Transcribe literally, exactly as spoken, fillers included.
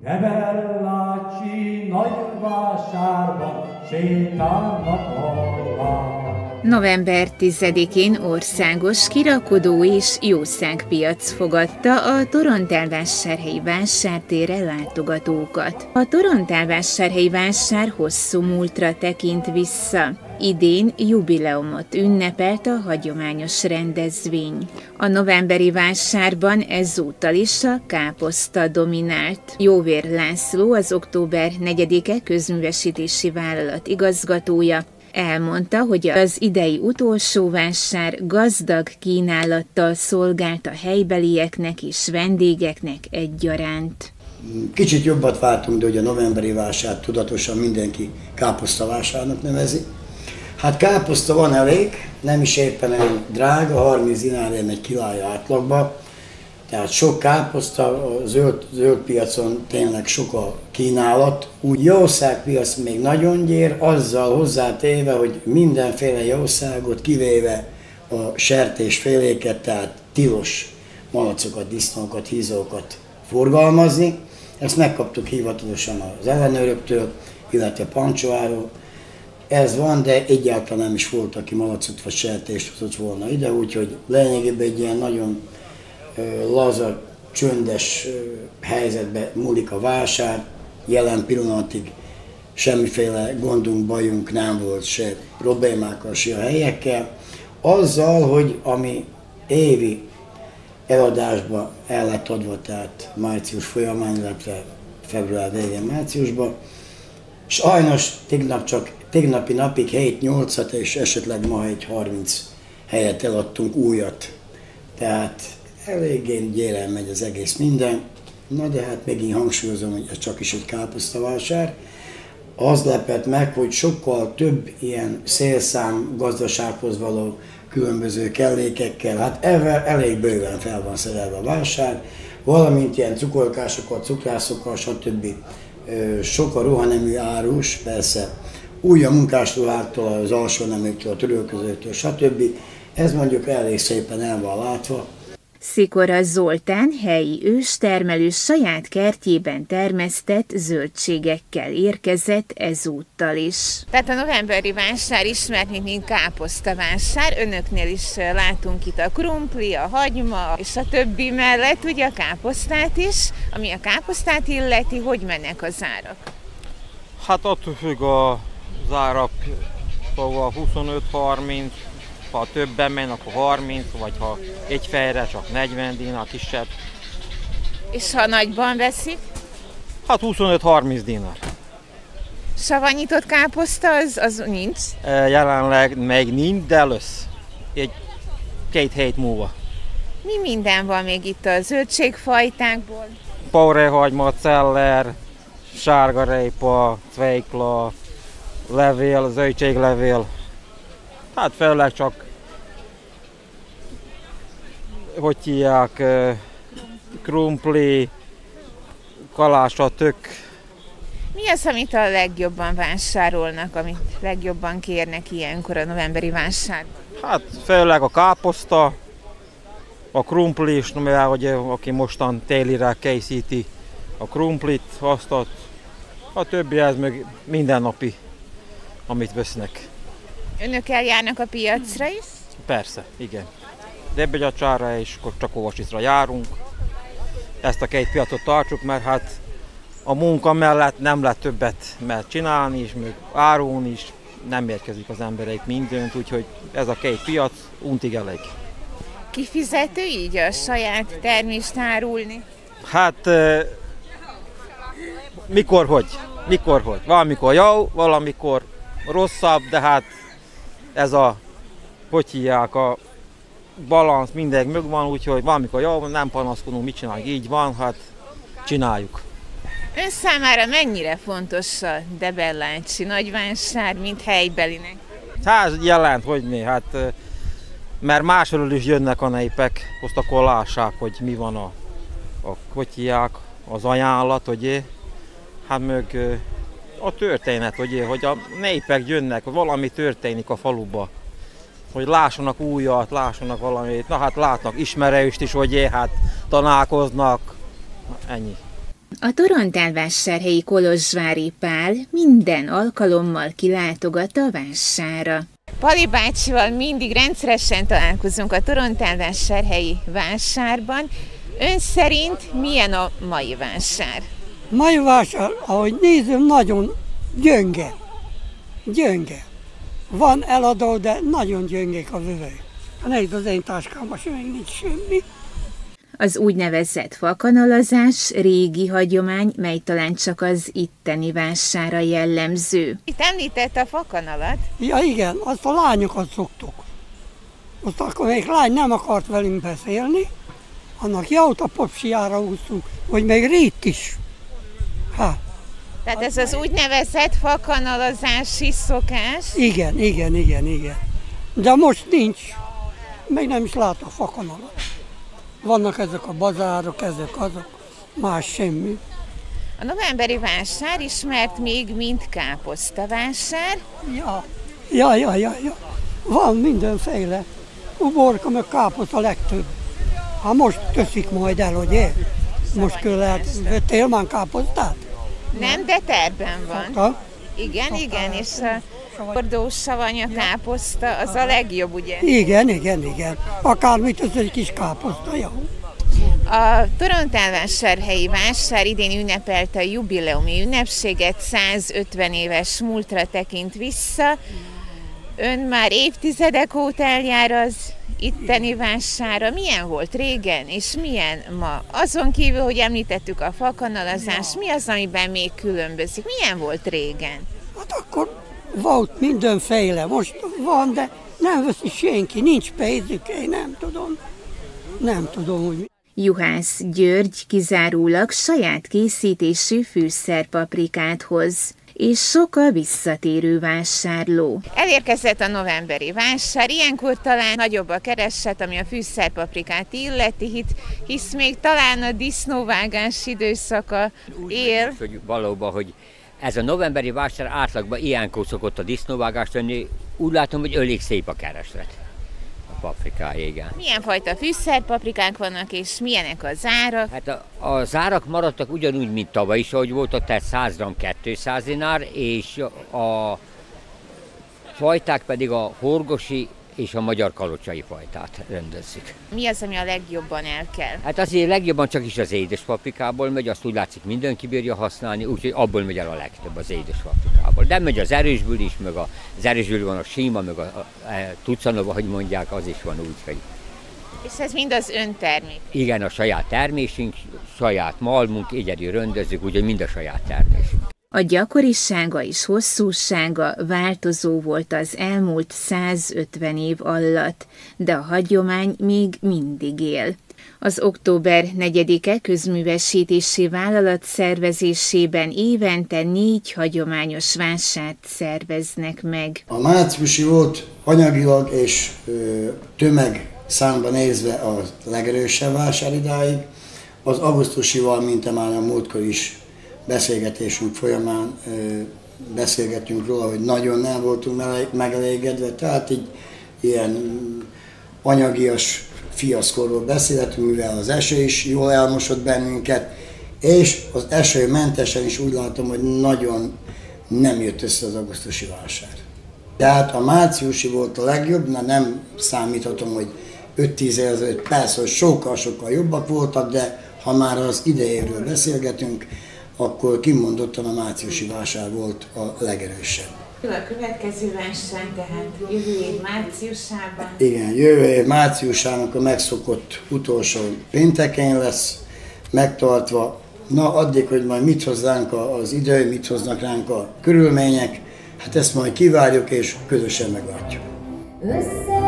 Gebellácsi nagyvásárban sétálnak arra. november tizedikén országos kirakodó és jószágpiac fogadta a Torontálvásárhelyi vásártérre látogatókat. A Torontálvásárhelyi vásár hosszú múltra tekint vissza. Idén jubileumot ünnepelt a hagyományos rendezvény. A novemberi vásárban ezúttal is a káposzta dominált. Jóvér László, az október negyedike közművesítési vállalat igazgatója, elmondta, hogy az idei utolsó vásár gazdag kínálattal szolgált a helybelieknek és vendégeknek egyaránt. Kicsit jobbat vártunk, de hogy a novemberi vásárt tudatosan mindenki káposztavásárnak nevezi. Hát káposzta van elég, nem is éppen olyan drága, harminc dinárért egy kilája átlagba. Tehát sok káposzta, a zöld, zöld piacon tényleg sok a kínálat. Úgy jószágpiac még nagyon gyér, azzal hozzátéve, hogy mindenféle jószágot, kivéve a sertésféléket, tehát tilos malacokat, disznókat, hízókat forgalmazni. Ezt megkaptuk hivatalosan az ellenőröktől, illetve Pancsóáról. Ez van, de egyáltalán nem is volt, aki malacot vagy sertést hozott volna ide, úgyhogy lényegében egy ilyen nagyon laza, csöndes helyzetben múlik a vásár. Jelen pillanatig semmiféle gondunk, bajunk nem volt, se problémákkal, se a helyekkel. Azzal, hogy ami évi eladásba el lett adva, tehát március folyamán, illetve február végén márciusban, sajnos tegnap csak, tegnapi napig hét-nyolcat és esetleg ma egy harminc helyet eladtunk újat. Tehát eléggé gyéren megy az egész minden. Na de hát megint hangsúlyozom, hogy ez csak is egy káposztavásár. Az lepett meg, hogy sokkal több ilyen szélszám gazdasághoz való különböző kellékekkel, hát ezzel elég bőven fel van szerelve a vásár, valamint ilyen cukorkásokkal, cukrászokkal, stb. Sok a ruhanemű árus, persze új a munkásruháktól, az alsó neműktől, a törölközőtől, stb. Ez mondjuk elég szépen el van látva. Szikora Zoltán helyi őstermelő saját kertjében termesztett zöldségekkel érkezett ezúttal is. Tehát a novemberi vásár ismert, mint káposztavásár. Önöknél is látunk itt a krumpli, a hagyma és a többi mellett ugye a káposztát is. Ami a káposztát illeti, hogy mennek az árak? Hát attól függ az árak, szóval huszonöt-harminc, ha többen mennek, akkor harminc, vagy ha egy fejre csak negyven dinár, kisebb. És ha nagyban veszik? Hát huszonöt-harminc dinár. Savanyított káposzta az, az nincs? Jelenleg még nincs, de lesz. Egy két hét múlva. Mi minden van még itt a zöldségfajtákból? Paurehagyma, celler, sárgarépa, cveikla, levél, zöldséglevél. Hát főleg csak, hogy hívják, krumpli, kalása, tök. Mi az, amit a legjobban vásárolnak, amit legjobban kérnek ilyenkor a novemberi vásárban? Hát főleg a káposzta, a krumpli is, mivel hogy aki mostan télire készíti a krumplit, azt a, a többi ez meg mindennapi, amit vesznek. Önök eljárnak a piacra is? Persze, igen. Debegyacsára és Csakovasicra járunk. Ezt a két piacot tartsuk, mert hát a munka mellett nem lehet többet mert csinálni is, meg árulni is, nem érkezik az emberek mindent, úgyhogy ez a két piac untig elég. Kifizető így a saját termést árulni? Hát mikor hogy, mikor hogy. Valamikor jó, valamikor rosszabb, de hát ez a, hogy hívják, a balansz mindig megvan, úgyhogy valamikor jó, nem panaszkodunk, mit csináljuk, így van, hát csináljuk. Ön számára mennyire fontos a debellácsi nagyvásár, mint helybelinek? Hát jelent, hogy mi, hát mert másról is jönnek a népek, azt akkor lássák, hogy mi van a, a hogy hívják, az ajánlat, ugye, hát meg a történet, ugye, hogy a népek jönnek, valami történik a faluba, hogy lássanak újat, lássanak valamit, na hát látnak ismerőst is, hogy hát találkoznak, ennyi. A Torontálvásárhelyi Kolozsvári Pál minden alkalommal kilátogat a vásárra. Pali bácsival mindig rendszeresen találkozunk a Torontálvásárhelyi vásárban. Ön szerint milyen a mai vásár? Mai vásár, ahogy nézem, nagyon gyönge. Gyönge. Van eladó, de nagyon gyöngék a vevők. Nézd, az én táskámban sem nincs semmi. Az úgynevezett fakanalazás régi hagyomány, mely talán csak az itteni vásárra jellemző. Itt említett a fakanalat? Ja igen, azt a lányokat szoktuk. Azt akkor még lány nem akart velünk beszélni, annak jaut a popsiára úszunk, hogy még rít is. Ha. Tehát ez az úgynevezett fakanalazási szokás? Igen, igen, igen, igen. De most nincs. Még nem is látok fakanalat. Vannak ezek a bazárok, ezek azok, más semmi. A novemberi vásár ismert még mint káposztavásár? Ja, ja, ja, ja, ja. Van mindenféle. Uborka meg káposzta legtöbb. Hát most teszik majd el, ugye? Most kell lehet, vettél már káposztát? Nem, de terben van. Szokta? Igen, Szokta. igen, és a bordós savanya káposzta az a legjobb, ugye? Igen, igen, igen. Akármit az egy kis káposzta, jó. A Torontálvásárhelyi vásár idén ünnepelte a jubileumi ünnepséget, százötven éves múltra tekint vissza. Ön már évtizedek óta eljár az itteni vásárra. Milyen volt régen, és milyen ma? Azon kívül, hogy említettük a fakanalazás, mi az, amiben még különbözik? Milyen volt régen? Hát akkor volt mindenféle. Most van, de nem veszi senki, nincs pénzük, én nem tudom. Nem tudom, hogy... Juhász György kizárólag saját készítésű fűszerpaprikát hoz, és sok a visszatérő vásárló. Elérkezett a novemberi vásár, ilyenkor talán nagyobb a kereslet, ami a fűszerpaprikát illeti, hisz még talán a disznóvágás időszaka él. Hogy valóban, hogy ez a novemberi vásár átlagban ilyenkor szokott a disznóvágást lenni, úgy látom, hogy elég szép a kereslet. Paprikája, igen. Milyen fajta fűszerpaprikák vannak, és milyenek az árak? Hát a, az árak maradtak ugyanúgy, mint tavaly is, ahogy voltak, tehát száz gramm kétszáz dinár, és a fajták pedig a horgosi és a magyar kalocsai fajtát rendezzük. Mi az, ami a legjobban elkel? Hát azért legjobban csak is az édes paprikából megy, azt úgy látszik mindenki bírja használni, úgyhogy abból megy el a legtöbb az édes paprikából. De megy az erősből is, meg az erősből van a síma, meg a, a, a tucanova, hogy mondják, az is van úgy, hogy... És ez mind az ön termék? Igen, a saját termésünk, saját malmunk, egyedül rendezzük, úgyhogy mind a saját termésünk. A gyakorisága és hosszúsága változó volt az elmúlt százötven év alatt, de a hagyomány még mindig él. Az október negyedike közművesítési vállalat szervezésében évente négy hagyományos vásárt szerveznek meg. A márciusi volt anyagilag és ö, tömeg számban nézve a legerősebb vásár idáig, az augusztusival, mint már a múltkor is beszélgetésünk folyamán ö, beszélgetünk róla, hogy nagyon nem voltunk megelégedve, tehát így ilyen anyagias fiaszkorról beszélhetünk, mivel az eső is jól elmosott bennünket, és az esőmentesen is úgy látom, hogy nagyon nem jött össze az augusztusi vásár. Tehát a márciusi volt a legjobb, na nem számíthatom, hogy öt-tíz évvel ezelőtt persze, hogy sokkal-sokkal jobbak voltak, de ha már az idejéről beszélgetünk, akkor kimondottan a márciusi vásár volt a legerősebb. A következő vásár, tehát jövő év márciusában? Igen, jövő év márciusának a megszokott utolsó péntekén lesz megtartva. Na, addig, hogy majd mit hoz ránk az idő, mit hoznak ránk a körülmények, hát ezt majd kivárjuk és közösen meglátjuk. Össze